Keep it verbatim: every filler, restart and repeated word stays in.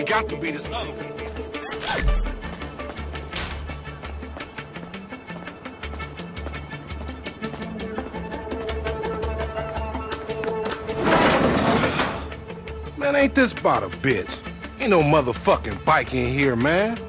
got to be this other one. Man, ain't this about a bitch? Ain't no motherfucking bike in here, man.